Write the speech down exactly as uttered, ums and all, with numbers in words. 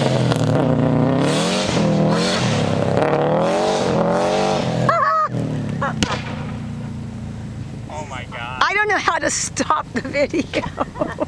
Oh my God. I don't know how to stop the video.